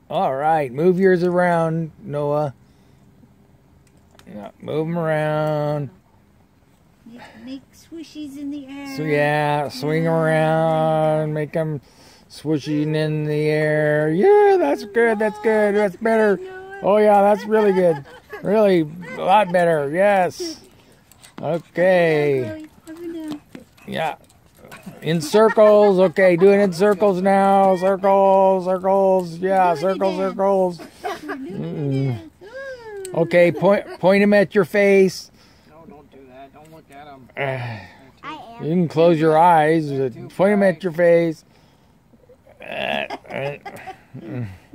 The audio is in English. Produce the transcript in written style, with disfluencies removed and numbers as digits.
All right, move yours around, Noah. Yeah, move them around. Make swishies in the air. So yeah, swing them around, make them swishing in the air. Yeah, that's good. That's good. That's better. Oh yeah, that's really good. Really, a lot better. Yes. Okay. Yeah. In circles. Okay, do it in circles now. Circles, circles. Yeah, circles, circles. Okay, point them at your face. No, don't do that. Don't look at them. You can close your eyes. Point them at your face.